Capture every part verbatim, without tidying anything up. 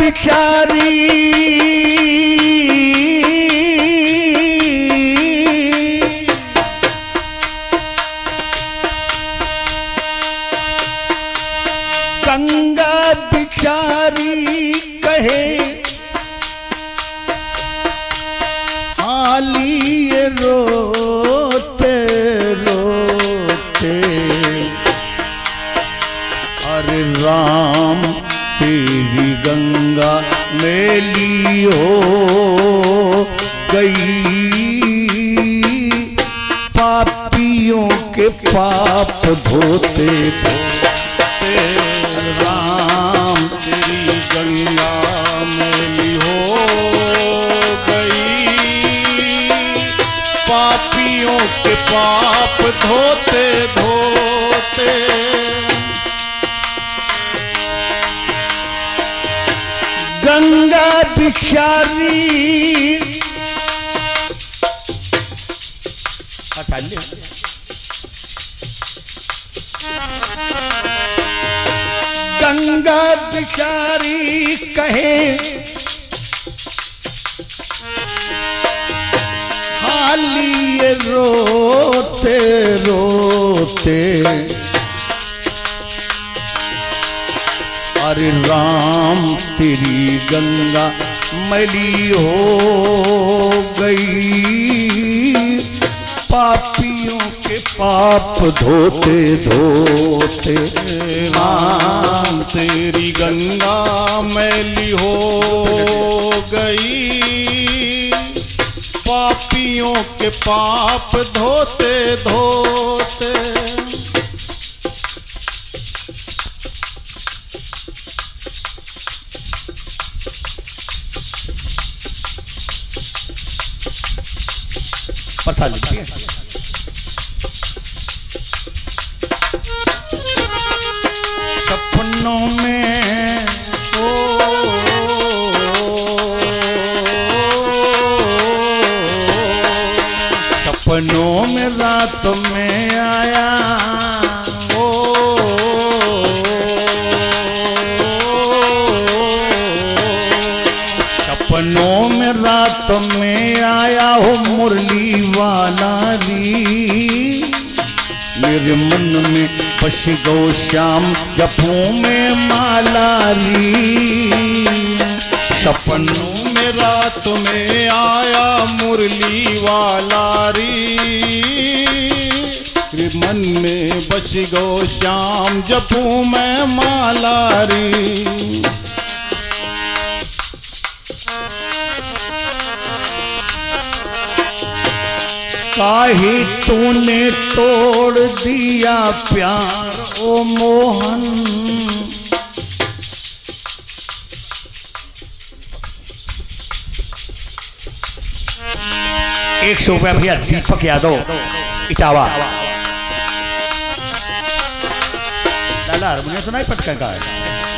भिखारी गंगा भिखारी कहे हाली रोते रोते अरे राम तेरी गंगा मैली हो गई पापियों के पाप धोते धोते राम तेरी गंगा मैली हो गई पापियों के पाप धोते धोते गंगा भिखारी गंगा भिखारी कहे हाली रोते रोते अरे राम तेरी गंगा मैली हो गई पापियों के पाप धोते धोते राम तेरी गंगा मैली हो गई पापियों के पाप धोते धोते पता लिखिए सपनों में ओ सपनों में रात में आया ओ सपनों में रात में आया हो मुरली वाला री मेरे मन में बस गो श्याम जपों में माला री सपनों में रात में आया मुरली वाला री मन में बस गो श्याम जपों में माला री काहे तूने तोड़ दिया प्यार ओ मोहन एक सौ रुपया भैया दीपक यादव इटावा लाला हारमोनियम सुना ही पटका का है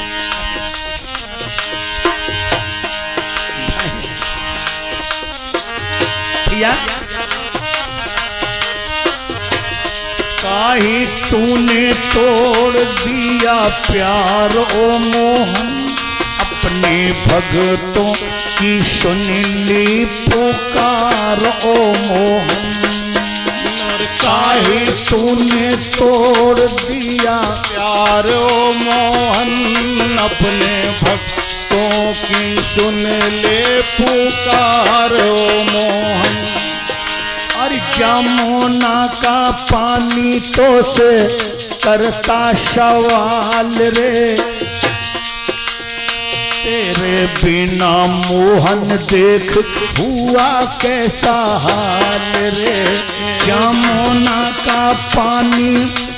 काहे तूने तोड़ दिया प्यार ओ मोहन अपने भगतों की सुन ली पुकार ओ मोहन काहे तूने तोड़ दिया प्यार ओ मोहन अपने भक्तों की सुन ले पुकार ओ मोहन अरे जमुना का पानी तो से करता सवाल रे तेरे बिना मोहन देख हुआ कैसा हाल रे जमुना का पानी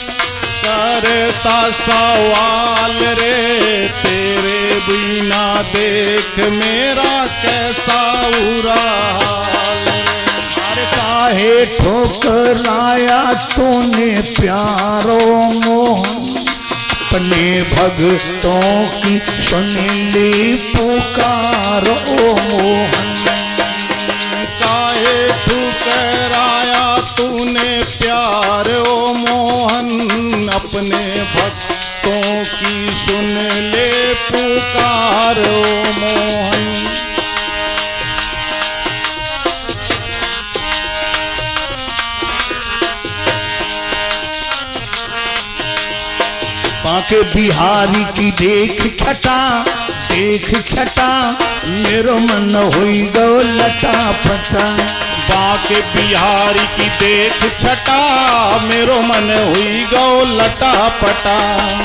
करता सवाल रे तेरे बिना देख मेरा कैसा बुरा हाल काहे ठोकराया तूने प्यारो मोहन अपने भक्तों की सुन ली पुकार ओ मोहन काहे ठुकराया तूने प्यार ओ मोहन अपने भक्तों की सुन ले पुकार ओ बाके बिहारी की देख छटा देख छटा मेरो मन हुई गो लटा पटा। बाके बिहारी की देख छटा मेरो मन हुई गो लटा पटा।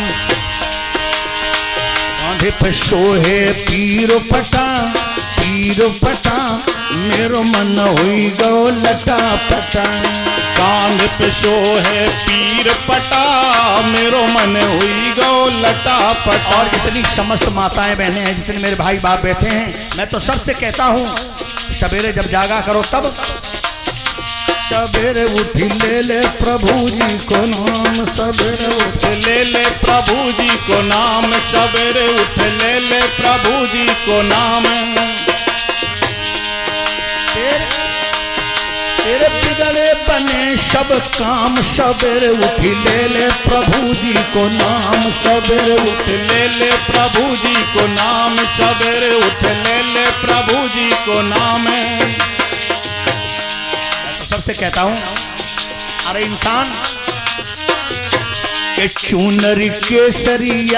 कांधे पे सोहे पीर पटा पीर पटा मेरो मन हुई गो लटा पटा। कांध पे सोहे पीर पटा मेरो मन हुई गो लटा पटा। और जितनी समस्त माताएं बहनें हैं, जितने मेरे भाई बाप बैठे हैं, मैं तो सबसे कहता हूँ सवेरे जब जागा करो तब सवेरे उठी ले ले प्रभु जी को नाम। सवेरे उठ ले ले प्रभु जी को नाम। सवेरे उठ ले ले प्रभु जी को नाम। तेरे, तेरे बिगड़े बने सब काम सवेरे उठी ले ले प्रभु जी को नाम। सवेरे उठ ले ले प्रभु जी को नाम। सवेरे उठ ले ले प्रभु जी को नाम। सबसे कहता हूं अरे इंसान के चूनरी केसरिया,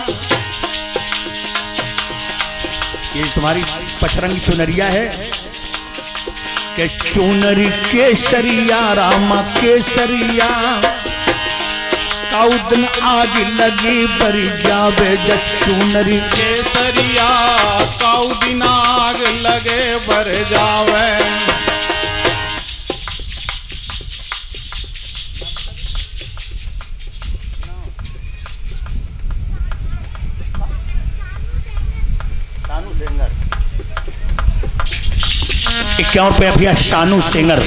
ये तुम्हारी पचरंगी चुनरिया है के चूनरी केसरिया रामा केसरिया। काउदन आग लगी बरी जावे जब चूनरी केसरिया। काउदिन आग लगे बर जावे। इक्यावन रुपया भैया शानू सिंगर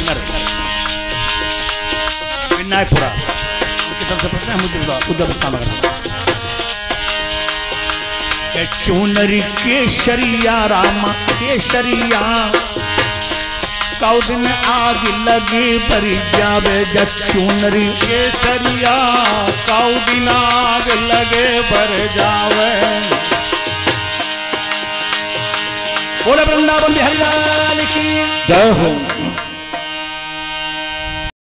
विनायकपुरा उनकी तरफ से पता है मुझे उधर चूनरी केसरिया रामा केसरिया। काउदिन आग लगी बरी जावे जब चूनरी केसरिया। काउदिन आग लगे बर जावे। बोले वृंदावन बिहारी लाल की जय हो।